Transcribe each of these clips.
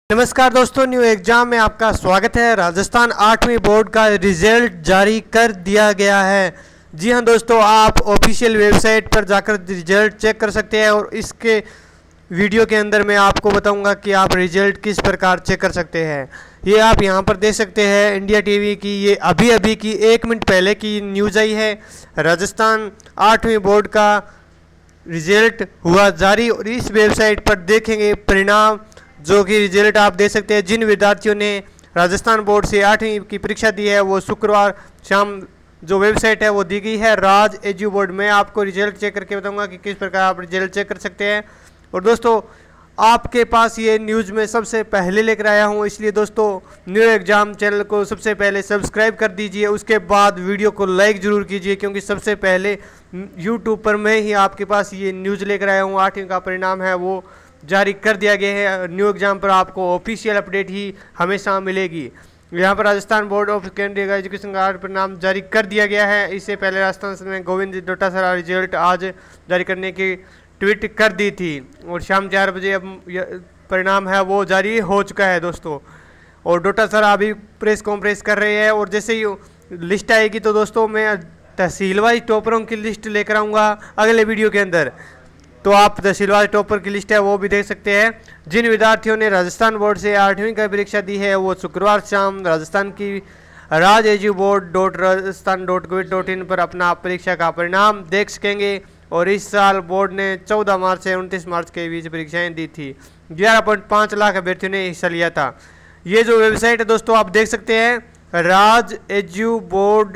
नमस्कार दोस्तों, new exam में आपका स्वागत है। राजस्थान 8वीं बोर्ड का रिजल्ट जारी कर दिया गया है। जी हां दोस्तों, आप ऑफिशियल वेबसाइट पर जाकर रिजल्ट चेक कर सकते हैं और इसके वीडियो के अंदर मैं आपको बताऊंगा कि आप रिजल्ट किस प्रकार चेक कर सकते हैं। ये आप यहां पर देख सकते हैं इंडिया टीवी की, ये अभी की 1 मिनट पहले की न्यूज़ आई है। राजस्थान 8वीं बोर्ड का रिजल्ट हुआ जारी और इस वेबसाइट पर देखेंगे परिणाम, जो कि रिजल्ट आप दे सकते हैं। जिन विद्यार्थियों ने राजस्थान बोर्ड से 8वीं की परीक्षा दी है वो शुक्रवार शाम जो वेबसाइट है वो दी गई है, राज एजू बोर्ड। मैं आपको रिजल्ट चेक करके बताऊंगा कि किस प्रकार आप रिजल्ट चेक कर सकते हैं। और दोस्तों, आपके पास ये न्यूज़ में सबसे पहले लेकर आया हूँ, इसलिए दोस्तों न्यू एग्जाम चैनल को सबसे पहले सब्सक्राइब कर दीजिए। उसके बाद वीडियो को लाइक ज़रूर कीजिए, क्योंकि सबसे पहले यूट्यूब पर मैं ही आपके पास ये न्यूज़ लेकर आया हूँ। 8वीं का परिणाम है वो जारी कर दिया गया है। न्यू एग्जाम पर आपको ऑफिशियल अपडेट ही हमेशा मिलेगी। यहाँ पर राजस्थान बोर्ड ऑफ केंद्रीय एजुकेशन का परिणाम जारी कर दिया गया है। इससे पहले राजस्थान में गोविंद डोटासरा रिजल्ट आज जारी करने की ट्वीट कर दी थी और शाम 4 बजे अब परिणाम है वो जारी हो चुका है दोस्तों। और डोटासरा अभी प्रेस कॉन्फ्रेंस कर रहे हैं और जैसे ही लिस्ट आएगी तो दोस्तों मैं तहसील वाइज टॉपरों की लिस्ट लेकर आऊँगा अगले वीडियो के अंदर। तो आप तहसीलवार टॉपर की लिस्ट है वो भी देख सकते हैं। जिन विद्यार्थियों ने राजस्थान बोर्ड से 8वीं की परीक्षा दी है वो शुक्रवार शाम राजस्थान की राज एजू बोर्ड .rajasthan.gov.in पर अपना परीक्षा का परिणाम देख सकेंगे। और इस साल बोर्ड ने 14 मार्च से 29 मार्च के बीच परीक्षाएं दी थी। 11.5 लाख अभ्यर्थियों ने हिस्सा लिया था। ये जो वेबसाइट है दोस्तों आप देख सकते हैं, राज एजू बोर्ड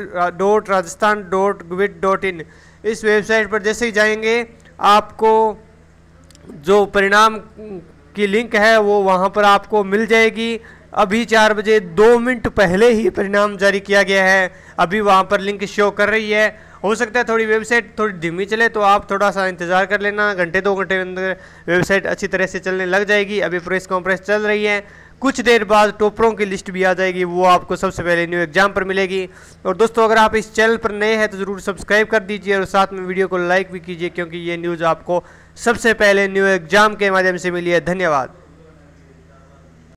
.rajasthan.gov.in। इस वेबसाइट पर जैसे ही जाएंगे आपको जो परिणाम की लिंक है वो वहाँ पर आपको मिल जाएगी। अभी 4 बजे 2 मिनट पहले ही परिणाम जारी किया गया है। अभी वहाँ पर लिंक शो कर रही है। हो सकता है थोड़ी वेबसाइट थोड़ी धीमी चले, तो आप थोड़ा सा इंतज़ार कर लेना। घंटे 2 घंटे के अंदर वेबसाइट अच्छी तरह से चलने लग जाएगी। अभी प्रेस कॉन्फ्रेंस चल रही है, कुछ देर बाद टॉपरों की लिस्ट भी आ जाएगी, वो आपको सबसे पहले न्यू एग्जाम पर मिलेगी। और दोस्तों, अगर आप इस चैनल पर नए हैं तो ज़रूर सब्सक्राइब कर दीजिए और साथ में वीडियो को लाइक भी कीजिए, क्योंकि ये न्यूज़ आपको सबसे पहले न्यू एग्जाम के माध्यम से मिली है। धन्यवाद।